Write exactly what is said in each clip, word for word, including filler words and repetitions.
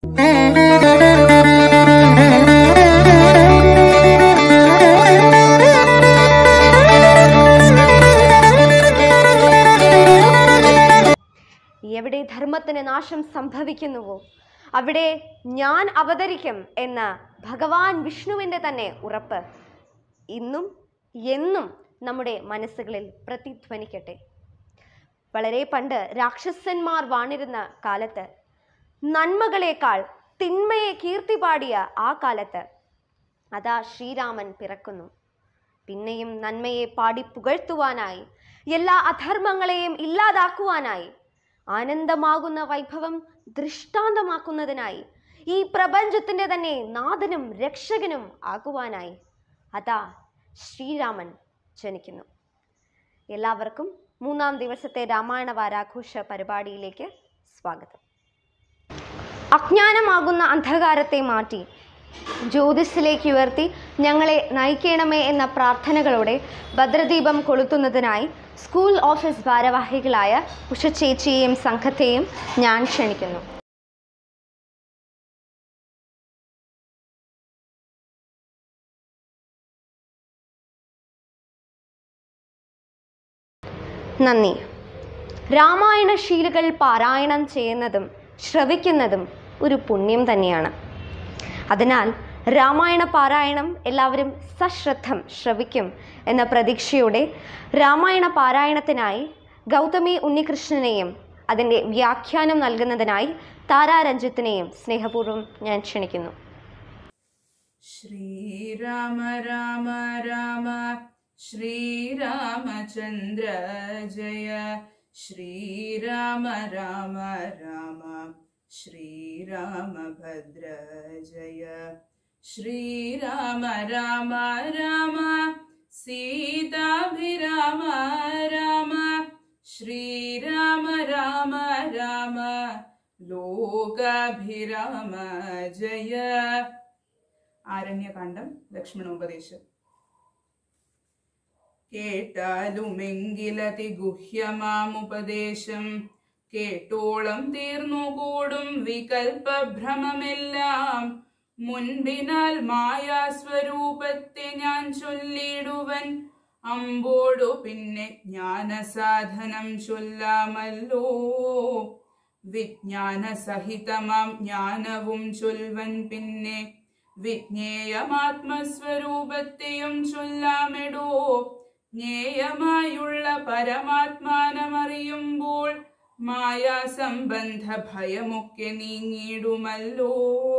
എവിടെ ധർമ്മത്തിന് നാശം സംഭവിക്കുന്നുവോ അവിടെ ഞാൻ അവതരിക്കും എന്ന ഭഗവാൻ വിഷ്ണുവിൻ്റെ തന്നെ ഉറപ്പ് ഇന്നും എന്നും നമ്മുടെ മനസ്സുകളിൽ പ്രതിധ്വനിക്കട്ടെ. വളരെ പണ്ട് രാക്ഷസന്മാർ വാണിരുന്ന കാലത്ത്, നന്മകളേക്കാൾ തിന്മയെ കീർത്തി പാടിയ ആ കാലത്ത് അതാ ശ്രീരാമൻ പിറക്കുന്നു. പിന്നെയും നന്മയെ പാടി പുകഴ്ത്തുവാനായി, എല്ലാ അധർമ്മങ്ങളെയും ഇല്ലാതാക്കുവാനായി, ആനന്ദമാകുന്ന വൈഭവം ദൃഷ്ടാന്തമാക്കുന്നതിനായി, ഈ പ്രപഞ്ചത്തിൻ്റെ തന്നെ നാഥനും രക്ഷകനും ആകുവാനായി അതാ ശ്രീരാമൻ ജനിക്കുന്നു. എല്ലാവർക്കും മൂന്നാം ദിവസത്തെ രാമായണ വാരാഘോഷ പരിപാടിയിലേക്ക് സ്വാഗതം. അജ്ഞാനമാകുന്ന അന്ധകാരത്തെ മാറ്റി ജ്യോതിസിലേക്ക് ഉയർത്തി ഞങ്ങളെ നയിക്കണമേ എന്ന പ്രാർത്ഥനകളോടെ ഭദ്രദീപം കൊളുത്തുന്നതിനായി സ്കൂൾ ഓഫീസ് ഭാരവാഹികളായ ഉഷ ചേച്ചിയെയും സംഘത്തെയും ഞാൻ ക്ഷണിക്കുന്നു. നന്ദി. രാമായണ ശീലുകൾ പാരായണം ചെയ്യുന്നതും ശ്രവിക്കുന്നതും ഒരു പുണ്യം തന്നെയാണ്. അതിനാൽ രാമായണ പാരായണം എല്ലാവരും സശ്രദ്ധം ശ്രവിക്കും എന്ന പ്രതീക്ഷയോടെ രാമായണ പാരായണത്തിനായി ഗൗതമി ഉണ്ണികൃഷ്ണനെയും അതിൻ്റെ വ്യാഖ്യാനം നൽകുന്നതിനായി താരാ രഞ്ജിത്തിനെയും സ്നേഹപൂർവ്വം ഞാൻ ക്ഷണിക്കുന്നു. ശ്രീരാമ രാമ രാമ ശ്രീരാമചന്ദ്ര ജയ ശ്രീരാമ രാമ രാമ ശ്രീരാമഭദ്ര ജയ ശ്രീരാമ രാമ രാമ സീതാഭിരാമ രാമ ശ്രീരാമ രാമ രാമ ലോകാഭിരാമ ജയ. ആരണ്യകാണ്ഡം ലക്ഷ്മണോപദേശം. കേട്ടാലുമെങ്കിലതി ഗുഹ്യമാമുപദേശം കേട്ടോളം തീർന്നുകൂടും വികൽപഭ്രമമെല്ലാം മുൻപിനാൽ മായാസ്വരൂപത്തെ ഞാൻ ചൊല്ലിടുവൻ അമ്പോടു പിന്നെ ജ്ഞാനസാധനം ചൊല്ലാമല്ലോ. വിജ്ഞാന സഹിതമാം ജ്ഞാനവും ചൊൽവൻ പിന്നെ വിജ്ഞേയമാത്മസ്വരൂപത്തെയും ചൊല്ലാമെടോ. ജ്ഞേയമായുള്ള പരമാത്മാനമറിയുമ്പോൾ മായാസംബന്ധ ഭയമൊക്കെ നീങ്ങിടുമല്ലോ.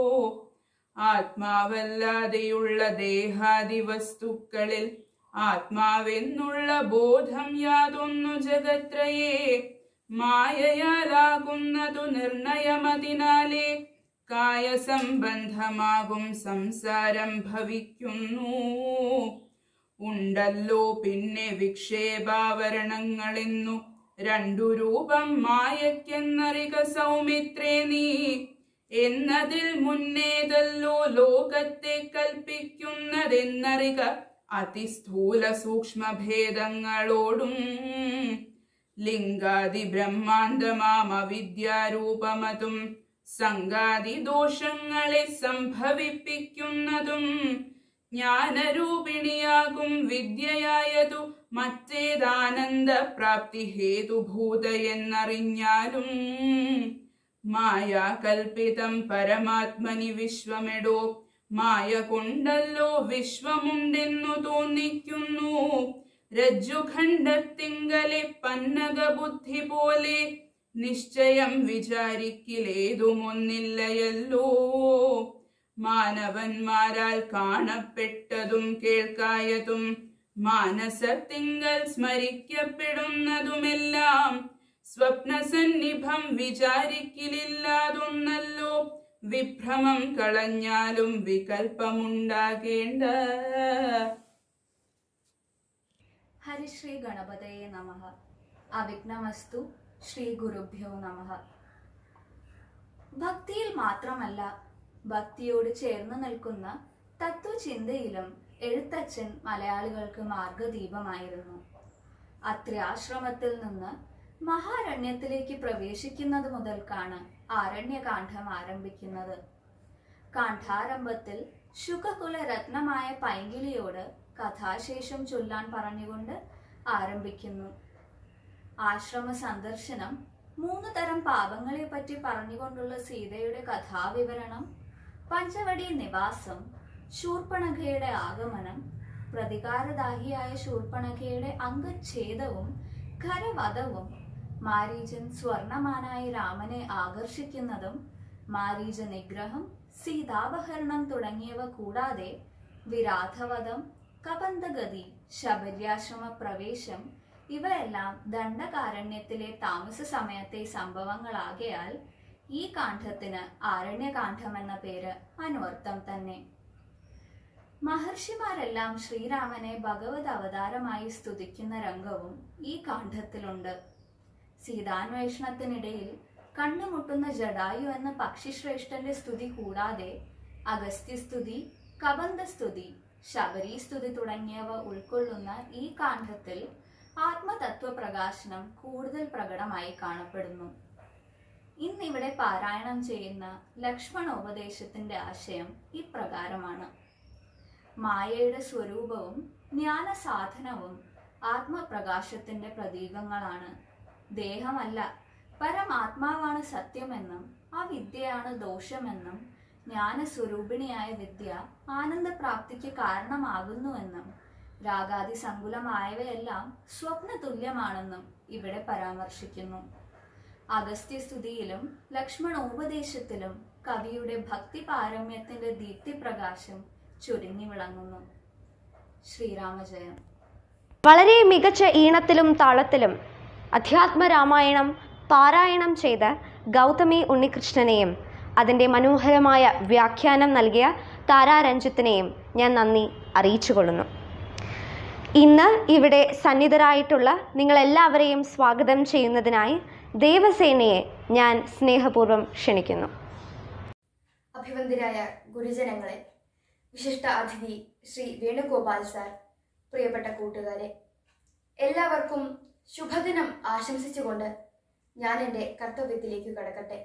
ആത്മാവല്ലാതെയുള്ള ദേഹാദി വസ്തുക്കളിൽ ആത്മാവെന്നുള്ള ബോധം യാതൊന്നു ജഗത്രയേ മായയാലാകുന്നതു നിർണയമതിനാലേ കായസംബന്ധമാകും സംസാരം ഭവിക്കുന്നു. ഉണ്ടല്ലോ പിന്നെ വിക്ഷേപാവരണങ്ങളെന്നു രണ്ടു രൂപം മായക്കെന്നറിക സൗമിത്രേ നീ. എന്നതിൽ മുന്നേതല്ലോ ലോകത്തെ കൽപ്പിക്കുന്നതെന്നറിക അതിസ്ഥൂല സൂക്ഷ്മഭേദങ്ങളോടും. ലിംഗാദി ബ്രഹ്മാണ്ടമാം അവിദ്യാരൂപമതും സംഗാദി ദോഷങ്ങളെ സംഭവിപ്പിക്കുന്നതും ജ്ഞാനരൂപിണിയാകും വിദ്യയായതു മറ്റേതാനന്ദ പ്രാപ്തി ഹേതുഭൂത എന്നറിഞ്ഞാലും മായാകൽപിതം പരമാത്മനി വിശ്വമെടോ. മായ കൊണ്ടല്ലോ വിശ്വമുണ്ടെന്നു തോന്നിക്കുന്നു. രജ്ജുഖണ്ഡത്തിങ്കലെ പന്നക ബുദ്ധി പോലെ നിശ്ചയം വിചാരിക്കിലേതുമൊന്നില്ലയല്ലോ. മാനവന്മാരാൽ കാണപ്പെട്ടതും കേൾക്കായതും മാനസത്തിങ്കൽ സ്മരിക്കപ്പെടുന്നതുമെല്ലാം സ്വപ്നസന്നിഭം വിചാരിക്കലില്ലാതൊന്നല്ലോ. വിഭ്രമം കളഞ്ഞാലും വികൽപ്പമുണ്ടാകേണ്ട. ഹരിശ്രീ ഗണപതയേ നമഃ. അവിഘ്നമസ്തു. ശ്രീ ഗുരുഭ്യോ നമഃ. ഭക്തിയിൽ മാത്രമല്ല, ഭക്തിയോട് ചേർന്ന് നിൽക്കുന്ന തത്വചിന്തയിലും എഴുത്തച്ഛൻ മലയാളികൾക്ക് മാർഗദീപമായിരുന്നു. അത്രി ആശ്രമത്തിൽ നിന്ന് മഹാരണ്യത്തിലേക്ക് പ്രവേശിക്കുന്നത് മുതൽക്കാണ് ആരണ്യകാന്ഡം ആരംഭിക്കുന്നത്. കാണ്ഡാരംഭത്തിൽ ശുകകുല രത്നമായ പൈങ്കിളിയോട് കഥാശേഷം ചൊല്ലാൻ പറഞ്ഞുകൊണ്ട് ആരംഭിക്കുന്നു. ആശ്രമ സന്ദർശനം, മൂന്ന് തരം പാപങ്ങളെ പറ്റി പറഞ്ഞുകൊണ്ടുള്ള സീതയുടെ കഥാവിവരണം, പഞ്ചവടി നിവാസം, ശൂർപ്പണഖയുടെ ആഗമനം, പ്രതികാരദാഹിയായ ശൂർപ്പണഖയുടെ അംഗച്ഛേദവും ഖരവധവും, മാരീചൻ സ്വർണമാനായി രാമനെ ആകർഷിക്കുന്നതും, മാരീച നിഗ്രഹം, സീതാപഹരണം തുടങ്ങിയവ കൂടാതെ വിരാധവധം, കബന്ധഗതി, ശബര്യാശ്രമ പ്രവേശം ഇവയെല്ലാം ദണ്ഡകാരണ്യത്തിലെ താമസ സമയത്തെ സംഭവങ്ങളാകയാൽ ഈ കാണ്ഡത്തിന് ആരണ്യകാന്ഡം എന്ന പേര് അന്വർത്ഥം തന്നെ. മഹർഷിമാരെല്ലാം ശ്രീരാമനെ ഭഗവത് അവതാരമായി സ്തുതിക്കുന്ന രംഗവും ഈ കാണ്ഡത്തിലുണ്ട്. സീതാന്വേഷണത്തിനിടയിൽ കണ്ടുമുട്ടുന്ന ജടായു എന്ന പക്ഷിശ്രേഷ്ഠന്റെ സ്തുതി കൂടാതെ അഗസ്ത്യസ്തുതി, കബന്ധസ്തുതി, ശബരീസ്തുതി തുടങ്ങിയവ ഉൾക്കൊള്ളുന്ന ഈ കാണ്ഡത്തിൽ ആത്മതത്വ പ്രകാശനം കൂടുതൽ പ്രകടമായി കാണപ്പെടുന്നു. ഇന്നിവിടെ പാരായണം ചെയ്യുന്ന ലക്ഷ്മണോപദേശത്തിന്റെ ആശയം ഇപ്രകാരമാണ്. മായയുടെ സ്വരൂപവും ജ്ഞാന സാധനവും ആത്മപ്രകാശത്തിന്റെ പ്രതീകങ്ങളാണ്. ദേഹമല്ല, പരമാത്മാവാണ് സത്യമെന്നും ആ വിദ്യയാണ് ദോഷമെന്നും ജ്ഞാനസ്വരൂപിണിയായ വിദ്യ ആനന്ദപ്രാപ്തിക്ക് കാരണമാകുന്നുവെന്നും രാഗാദി സങ്കുലമായവയെല്ലാം സ്വപ്ന തുല്യമാണെന്നും ഇവിടെ പരാമർശിക്കുന്നു. അഗസ്ത്യസ്തുതിയിലും ലക്ഷ്മണോപദേശത്തിലും കവിയുടെ ഭക്തി പാരമ്യത്തിന്റെ ദീപ്തിപ്രകാശം ചുരുങ്ങി വിളങ്ങുന്നു. ശ്രീരാമജയം. വളരെ മികച്ച ഈണത്തിലും താളത്തിലും അധ്യാത്മ രാമായണം പാരായണം ചെയ്ത ഗൗതമി ഉണ്ണികൃഷ്ണനെയും അതിൻ്റെ മനോഹരമായ വ്യാഖ്യാനം നൽകിയ താരാരഞ്ജിത്തിനെയും ഞാൻ നന്ദി അറിയിച്ചുകൊള്ളുന്നു. ഇന്ന് ഇവിടെ സന്നിധരായിട്ടുള്ള നിങ്ങളെല്ലാവരെയും സ്വാഗതം ചെയ്യുന്നതിനായി ദേവസേനയെ ഞാൻ സ്നേഹപൂർവ്വം ക്ഷണിക്കുന്നു. അഭിവന്ദരായ ഗുരുജനങ്ങളെ, വിശിഷ്ട അതിഥി ശ്രീ വേണുഗോപാൽ സാർ, പ്രിയപ്പെട്ട കൂട്ടുകാരെ, എല്ലാവർക്കും ശുഭദിനം ആശംസിച്ചുകൊണ്ട് ഞാൻ എൻ്റെ കർത്തവ്യത്തിലേക്ക് കടക്കട്ടെ.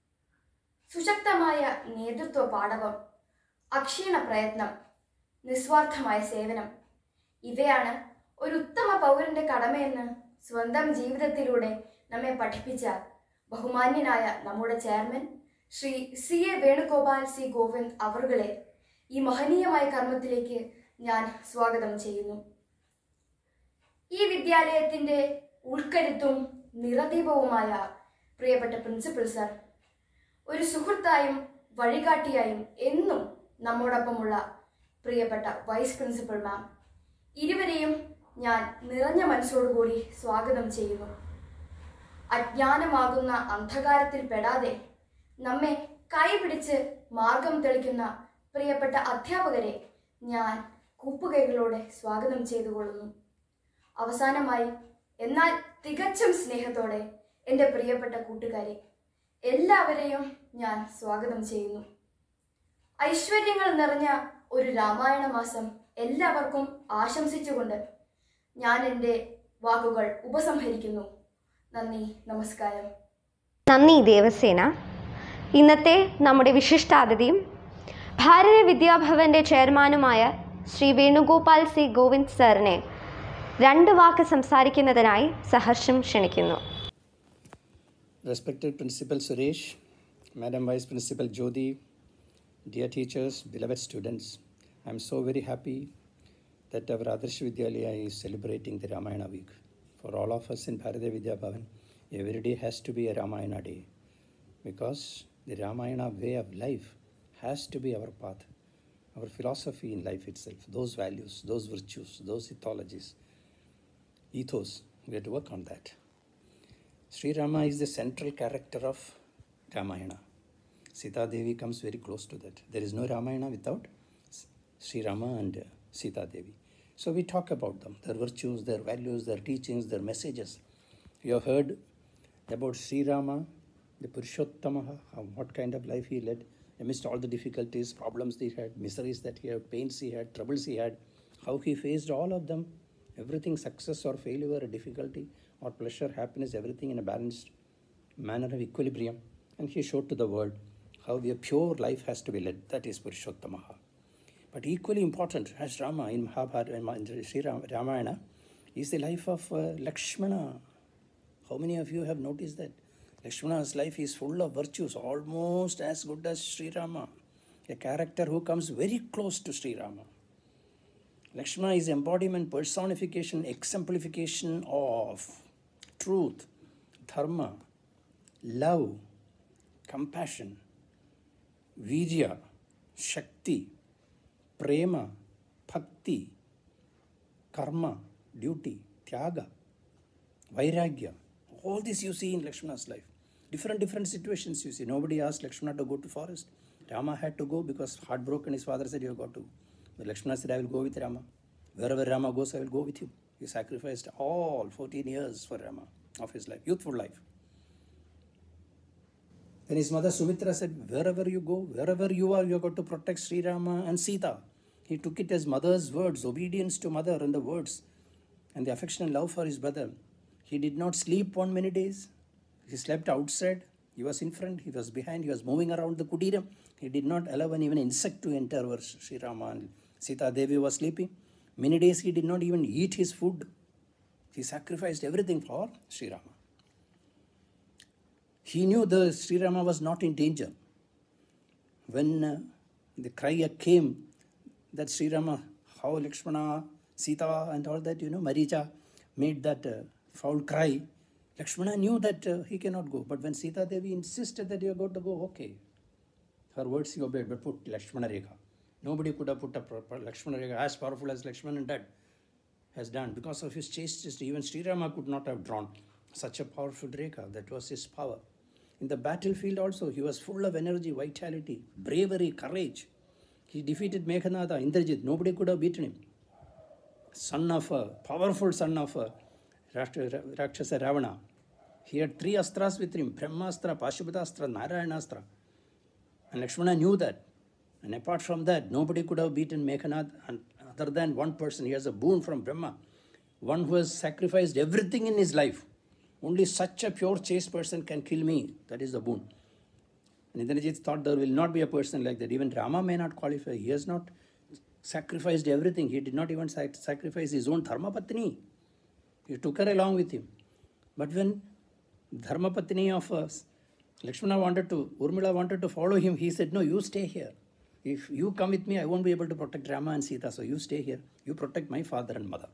സുശക്തമായ നേതൃത്വ പാടവം, അക്ഷീണ പ്രയത്നം, നിസ്വാർത്ഥമായ സേവനം ഇവയാണ് ഒരു ഉത്തമ പൗരന്റെ കടമയെന്ന് സ്വന്തം ജീവിതത്തിലൂടെ നമ്മെ പഠിപ്പിച്ച ബഹുമാന്യനായ നമ്മുടെ chairman Shri C A Venugopal C Govind അവറുകളെ ഈ മഹനീയമായ കർമ്മത്തിലേക്ക് ഞാൻ സ്വാഗതം ചെയ്യുന്നു. ഈ വിദ്യാലയത്തിന്റെ ഉൾക്കരുത്തും നിറദീപവുമായ പ്രിയപ്പെട്ട പ്രിൻസിപ്പൽ സർ, ഒരു സുഹൃത്തായും വഴികാട്ടിയായും എന്നും നമ്മോടൊപ്പമുള്ള പ്രിയപ്പെട്ട വൈസ് പ്രിൻസിപ്പൽ മാം, ഇരുവരെയും ഞാൻ നിറഞ്ഞ മനസ്സോടുകൂടി സ്വാഗതം ചെയ്യുന്നു. അജ്ഞാനമാകുന്ന അന്ധകാരത്തിൽ പെടാതെ നമ്മെ കൈപിടിച്ച് മാർഗം തെളിക്കുന്ന പ്രിയപ്പെട്ട അധ്യാപകരെ ഞാൻ കൂപ്പുകൈകളോടെ സ്വാഗതം ചെയ്തുകൊള്ളുന്നു. അവസാനമായി, എന്നാൽ തികച്ചും സ്നേഹത്തോടെ എൻ്റെ പ്രിയപ്പെട്ട കൂട്ടുകാരെ എല്ലാവരെയും ഞാൻ സ്വാഗതം ചെയ്യുന്നു. ഐശ്വര്യങ്ങൾ നിറഞ്ഞ ഒരു രാമായണ മാസം എല്ലാവർക്കും ആശംസിച്ചുകൊണ്ട് ഞാൻ എൻ്റെ വാക്കുകൾ ഉപസംഹരിക്കുന്നു. നന്ദി, നമസ്കാരം. നന്ദി ദേവസേന. ഇന്നത്തെ നമ്മുടെ വിശിഷ്ടാതിഥിയും ഭാരതീയ വിദ്യാഭവന്റെ ചെയർമാനുമായ ശ്രീ വേണുഗോപാൽ സി ഗോവിന്ദ് സാറിനെ രണ്ട് വാക്ക് സംസാരിക്കുന്നതിനായി സഹർഷം ക്ഷണിക്കുന്നു. Respected Principal Suresh, Madam Vice Principal Jyoti, dear teachers, beloved students, I am so very happy that our Adarsh Vidyalaya is celebrating the Ramayana week. For all of us in Bharatiya Vidya Bhavan, every day has to be a Ramayana day, because the Ramayana way of life has to be our path, our philosophy in life itself, those values, those virtues, those ethologies, ethos, we have to work on that. Sri Rama is the central character of Ramayana. Sita Devi comes very close to that. There is no Ramayana without Sri Rama and uh, Sita Devi. So we talk about them, their virtues, their values, their teachings, their messages. You have heard about Sri Rama, the Purushottamaha, how, what kind of life he led amidst all the difficulties, problems he had, miseries that he had, pains he had, troubles he had, how he faced all of them, everything, success or failure, difficulty or pleasure, happiness, everything in a balanced manner of equilibrium. And he showed to the world how a pure life has to be led. That is Purushottamaha. But equally important as Rama in Mahabharata, in Sri Ramayana, is the life of uh, Lakshmana. How many of you have noticed that? Lakshmana's life is full of virtues, almost as good as Sri Rama. A character who comes very close to Sri Rama. Lakshmana is embodiment, personification, exemplification of truth, dharma, love, compassion, virya, shakti, prema, bhakti, karma, duty, tyaga, vairagya. All this you see in Lakshmana's life. Different, different situations you see. Nobody asked Lakshmana to go to forest. Rama had to go because heartbroken his father said, you have got to. But Lakshmana said, I will go with Rama. Wherever Rama goes, I will go with you. He sacrificed all fourteen years for Rama of his life, youthful life. Then his mother Sumitra said, wherever you go, wherever you are, you have got to protect Sri Rama and Sita. He took it as mother's words, obedience to mother and the words and the affection and love for his brother. He did not sleep on many days. He slept outside. He was in front. He was behind. He was moving around the kudiram. He did not allow an even insect to enter where Sri Rama and Sita Devi was sleeping. Many days he did not even eat his food. He sacrificed everything for Sri Rama. He knew the Sri Rama was not in danger. When uh, the cry came that Sri Rama, how Lakshmana, Sita and all that, you know, Maricha made that uh, foul cry, Lakshmana knew that uh, he cannot go. But when Sita Devi insisted that you are going to go, okay. Her words he obeyed, but put Lakshmana Rekha. Nobody could have put a proper Lakshmana Rekha as powerful as Lakshmana and Dad has done. Because of his chastity, even Sri Rama could not have drawn such a powerful Rekha. That was his power. In the battlefield also, he was full of energy, vitality, bravery, courage. He defeated Meghanada, Indrajit. Nobody could have beaten him. Son of a, powerful son of a Rakshasa Ravana. He had three astras with him, Brahmastra, Pashupatastra, Narayanastra. And Lakshmana knew that. And apart from that, nobody could have beaten Meghanad other than one person. He has a boon from Brahma. One who has sacrificed everything in his life. Only such a pure, chaste person can kill me. That is the boon. And Indrajit thought there will not be a person like that. Even Rama may not qualify. He has not sacrificed everything. He did not even sac- sacrifice his own Dharmapatni. He took her along with him. But when Dharmapatni of us, Lakshmana wanted to, Urmila wanted to follow him, he said, no, you stay here. If you come with me, I won't be able to protect Rama and Sita, so you stay here. You protect my father and mother.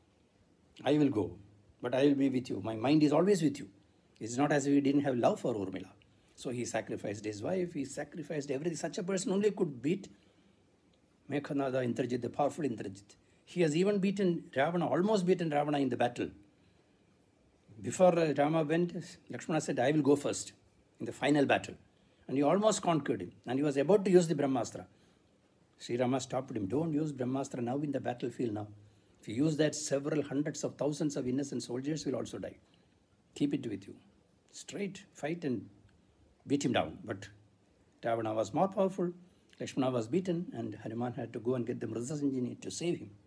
I will go, but I will be with you. My mind is always with you. It's not as if he didn't have love for Urmila. So he sacrificed his wife, he sacrificed everything. Such a person only could beat Meghanada, Indrajit, the powerful Indrajit. He has even beaten Ravana, almost beaten Ravana in the battle. Before uh, Rama went, Lakshmana said, I will go first in the final battle. And he almost conquered him. And he was about to use the Brahmastra. Sri Rama stopped him. Don't use Brahmastra now in the battlefield now. If you use that, several hundreds of thousands of innocent soldiers will also die. Keep it with you. Straight, fight and beat him down. But Ravana was more powerful. Lakshmana was beaten and Hanuman had to go and get the Mritasanjini to save him.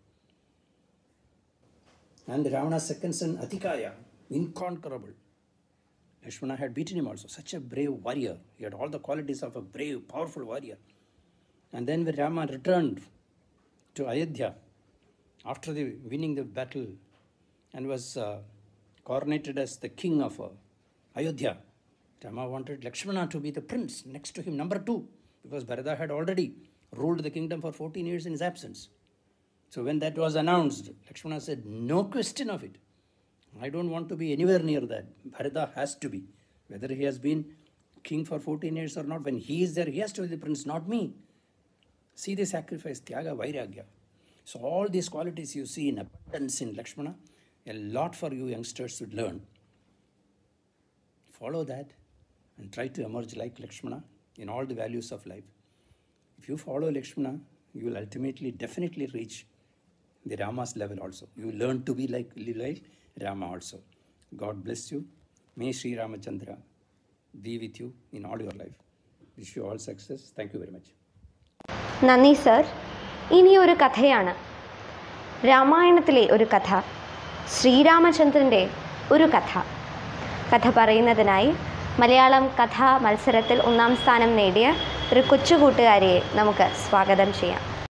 And Ravana's second son, Atikaya, inconquerable. Lakshmana had beaten him also. Such a brave warrior. He had all the qualities of a brave, powerful warrior. And then when Rama returned to Ayodhya, after the winning the battle, and was uh, coronated as the king of uh, Ayodhya, Rama wanted Lakshmana to be the prince next to him, number two, because Bharata had already ruled the kingdom for fourteen years in his absence. So when that was announced, Lakshmana said, no question of it. I don't want to be anywhere near that. Bharata has to be. Whether he has been king for fourteen years or not, when he is there, he has to be the prince, not me. See the sacrifice, Tyaga, Vairagya. So all these qualities you see in abundance in Lakshmana, a lot for you youngsters should learn. Follow that and try to emerge like Lakshmana in all the values of life. If you follow Lakshmana, you will ultimately definitely reach the Rama's level also. You will learn to be like, like Rama also. God bless you. May Sri Ramachandra be with you in all your life. Wish you all success. Thank you very much. നന്ദി sir. ഇനി ഒരു കഥയാണ്. രാമായണത്തിലെ ഒരു കഥ, ശ്രീരാമചന്ദ്രൻ്റെ ഒരു കഥ. കഥ പറയുന്നതിനായി മലയാളം കഥാ മത്സരത്തിൽ ഒന്നാം സ്ഥാനം നേടിയ ഒരു കൊച്ചു കൂട്ടുകാരിയെ നമുക്ക് സ്വാഗതം ചെയ്യാം.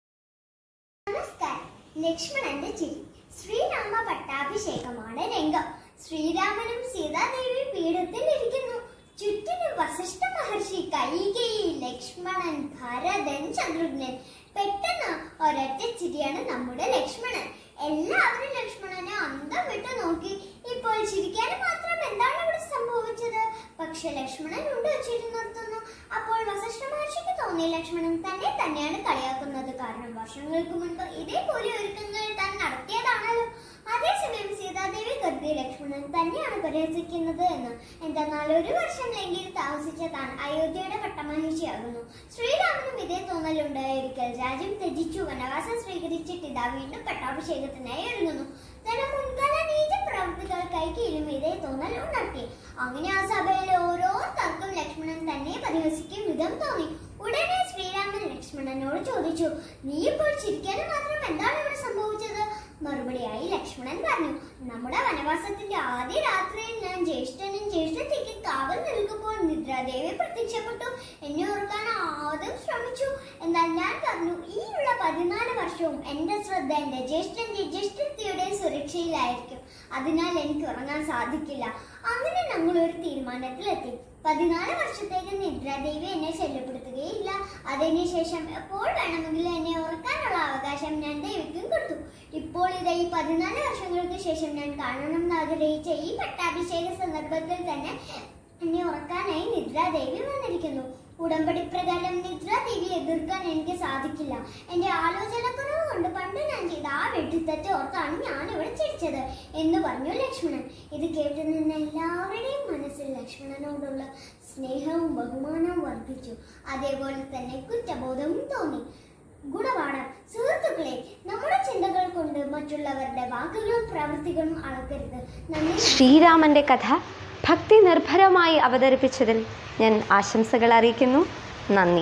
നമസ്കാരം. ലക്ഷ്മണന്റെ ചിരി. ശ്രീരാമ പട്ടാഭിഷേകമാണ് രംഗം. ശ്രീരാമനും സീതാദേവിയും പീഠത്തിൽ ഇരിക്കുന്നു. ചുറ്റിനും വസിഷ്ഠ മഹർഷി, കൈകേയി, ലക്ഷ്മണൻ, ഭരതൻ, ശത്രുഘ്നൻ. പെട്ടെന്ന് ഒരൊറ്റ ചിരിയാണ് നമ്മുടെ ലക്ഷ്മണൻ. എല്ലാവരും ലക്ഷ്മണനെ അന്തം വിട്ട് നോക്കി. ഇപ്പോൾ ചിരിക്കാൻ മാത്രം എന്താണ് ഇവിടെ സംഭവിച്ചത്? പക്ഷെ ലക്ഷ്മണൻ ഉണ്ട് ചിരി നിർത്തുന്നു. അപ്പോൾ വസിഷ്ഠ മഹർഷിക്ക് തോന്നി ലക്ഷ്മണൻ തന്നെ തന്നെയാണ് കളിയാക്കുന്നത്. കാരണം വർഷങ്ങൾക്ക് മുൻപ് ഇതേപോലെ ഒരുക്കങ്ങൾ താൻ നടത്തിയതാണല്ലോ. അതേസമയം സീതാദേവി കരുതി ലക്ഷ്മണൻ തന്നെയാണ് പരിഹസിക്കുന്നത് എന്ന്. എന്തെന്നാൽ ഒരു വർഷം ലങ്കയിൽ താമസിച്ച താൻ അയോധ്യയുടെ പട്ടമഹിഷിയാകുന്നു. ശ്രീരാമനും ഇതേ തോന്നലുണ്ടായിരിക്കൽ രാജ്യം ത്യജിച്ചു വനവാസം സ്വീകരിച്ചിട്ട് ഇതാ വീണ്ടും പട്ടാഭിഷേകത്തിനായി ഒരുങ്ങുന്നു. തന്റെ മുൻകാല നീച പ്രവൃത്തികൾക്കായി കീഴും ഇതേ തോന്നൽ ഉണർത്തി. അങ്ങനെ ആ സഭയിലെ ഓരോ തർക്കം ലക്ഷ്മണൻ തന്നെ പരിഹസിക്കും വിധം തോന്നി. ഉടനെ ശ്രീരാമൻ ലക്ഷ്മണനോട് ചോദിച്ചു, നീ ഇപ്പോൾ ചിരിക്കാൻ മാത്രം എന്താണ് ഇവിടെ സംഭവിച്ചത്? മറുപടിയായി ലക്ഷ്മണൻ പറഞ്ഞു, നമ്മുടെ വനവാസത്തിന്റെ ആദ്യ രാത്രിയിൽ ഞാൻ ജ്യേഷ്ഠനും ജ്യേഷ്ഠത്തിക്കും കാവൽ നിൽക്കുമ്പോൾ നിദ്രാദേവി പ്രത്യക്ഷപ്പെട്ടു. എന്നെ ഓർക്കാൻ ആദ്യം ശ്രമിച്ചു. എന്നാൽ ഞാൻ പറഞ്ഞു, ഈ ഉള്ള പതിനാല് വർഷവും എന്റെ ശ്രദ്ധ എന്റെ ജ്യേഷ്ഠന്റെ ജ്യേഷ്ഠത്തിയുടെ സുരക്ഷയിലായിരിക്കും. അതിനാൽ എനിക്ക് ഉറങ്ങാൻ സാധിക്കില്ല. അങ്ങനെ ഞങ്ങൾ ഒരു തീരുമാനത്തിലെത്തി. പതിനാല് വർഷത്തേക്ക് നിദ്രാദേവി എന്നെ ശല്യപ്പെടുത്തുകയില്ല. അതിനുശേഷം എപ്പോൾ വേണമെങ്കിലും എന്നെ ഉറക്കാനുള്ള അവകാശം ഞാൻ ദേവിക്കും കൊടുത്തു. ഇപ്പോൾ ഇതാ ഈ പതിനാല് വർഷങ്ങൾക്ക് ശേഷം ഞാൻ കാണണമെന്ന് ആഗ്രഹിച്ച ഈ പട്ടാഭിഷേക സന്ദർഭത്തിൽ തന്നെ എന്നെ ഉറക്കാനായി നിദ്രാദേവി വന്നിരിക്കുന്നു. ഉടമ്പടി പ്രകാരം നിദ്രാദേവി എതിർക്കാൻ എനിക്ക് സാധിക്കില്ല. എന്റെ ആലോചനക്കുറവ് കൊണ്ട് പണ്ട് ഞാൻ ചെയ്ത ആ വെട്ടിത്തെറ്റ് ഓർത്താണ് ഞാൻ ഇവിടെ ചിരിച്ചത് എന്ന് പറഞ്ഞു ലക്ഷ്മണൻ. ഇത് കേട്ടു നിന്ന് എല്ലാവരുടെയും മനസ്സിൽ ലക്ഷ്മണനോടുള്ള സ്നേഹവും ബഹുമാനവും വർദ്ധിച്ചു. അതേപോലെ തന്നെ കുറ്റബോധവും തോന്നി. ഗുണപാഠം. സുഹൃത്തുക്കളെ, നമ്മുടെ ചിന്തകൾ കൊണ്ട് മറ്റുള്ളവരുടെ വാക്കുകളും പ്രവൃത്തികളും അളക്കരുത്. ശ്രീരാമന്റെ കഥ ഭക്തി നിർഭരമായി അവതരിപ്പിച്ചതിൽ ഞാൻ ആശംസകൾ അറിയിക്കുന്നു. നന്ദി.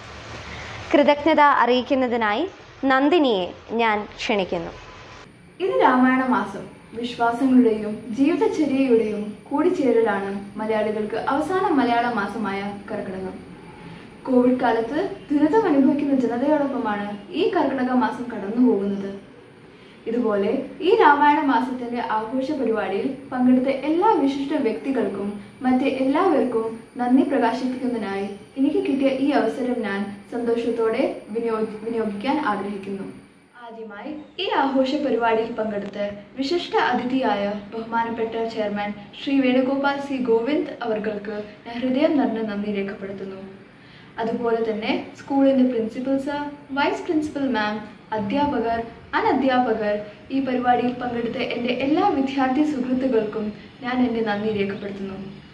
കൃതജ്ഞത അറിയിക്കുന്നതിനായി നന്ദിനിയെ ഞാൻ ക്ഷണിക്കുന്നു. ഇത് രാമായണ മാസം. വിശ്വാസങ്ങളുടെയും ജീവിതചര്യയുടെയും കൂടിച്ചേരലാണ് മലയാളികൾക്ക് അവസാന മലയാള മാസമായ കർക്കിടകം. കോവിഡ് കാലത്ത് ദുരിതം അനുഭവിക്കുന്ന ജനതയോടൊപ്പമാണ് ഈ കർക്കിടക മാസം കടന്നു പോകുന്നത്. ഇതുപോലെ ഈ രാമായണ മാസത്തിന്റെ ആഘോഷ പരിപാടിയിൽ പങ്കെടുത്ത എല്ലാ വിശിഷ്ട വ്യക്തികൾക്കും മറ്റ് എല്ലാവർക്കും നന്ദി പ്രകാശിപ്പിക്കുന്നതിനായി എനിക്ക് കിട്ടിയ ഈ അവസരം ഞാൻ സന്തോഷത്തോടെ വിനിയോഗ വിനിയോഗിക്കാൻ ആഗ്രഹിക്കുന്നു. ആദ്യമായി ഈ ആഘോഷ പരിപാടിയിൽ പങ്കെടുത്ത് വിശിഷ്ട അതിഥിയായ ബഹുമാനപ്പെട്ട ചെയർമാൻ ശ്രീ വേണുഗോപാൽ സി ഗോവിന്ദ് അവർക്ക് ഞാൻ ഹൃദയം നിറഞ്ഞ നന്ദി രേഖപ്പെടുത്തുന്നു. അതുപോലെ തന്നെ സ്കൂളിൻ്റെ principal sir, vice principal ma'am, അധ്യാപകർ, അനധ്യാപകർ, ഈ പരിപാടിയിൽ പങ്കെടുത്ത എൻ്റെ എല്ലാ വിദ്യാർത്ഥി സുഹൃത്തുക്കൾക്കും ഞാൻ എൻ്റെ നന്ദി രേഖപ്പെടുത്തുന്നു.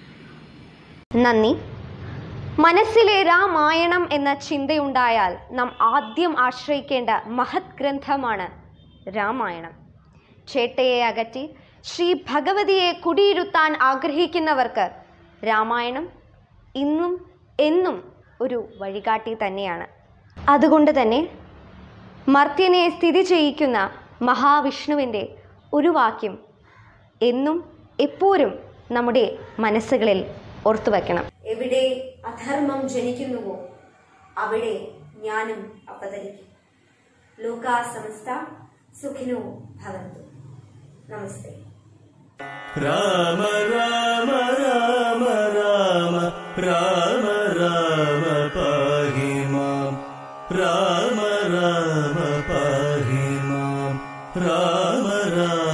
നന്ദി. മനസ്സിലെ രാമായണം എന്ന ചിന്തയുണ്ടായാൽ നാം ആദ്യം ആശ്രയിക്കേണ്ട മഹത് ഗ്രന്ഥമാണ് രാമായണം. ചേട്ടയെ അകറ്റി ശ്രീ ഭഗവതിയെ കുടിയിരുത്താൻ ആഗ്രഹിക്കുന്നവർക്ക് രാമായണം ഇന്നും എന്നും ഒരു വഴികാട്ടി തന്നെയാണ്. അതുകൊണ്ട് തന്നെ മർത്യനെ സ്ഥിതി ചെയ്യിക്കുന്ന മഹാവിഷ്ണുവിൻ്റെ ഒരു വാക്യം എന്നും എപ്പോഴും നമ്മുടെ മനസ്സുകളിൽ ഓർത്തു വയ്ക്കണം. എവിടെ അധർമ്മം ജനിക്കുന്നുവോ അവിടെ ജ്ഞാനം അവതരിക്കും. ലോകാ സമസ്ത സുഖിനോ ഭവന്തു. നമസ്തേ. രാമ രാമ രാമ രാമ രാമ രാമ പാഹി മാം. രാമ രാമ പാഹി മാം. രാമ രാമ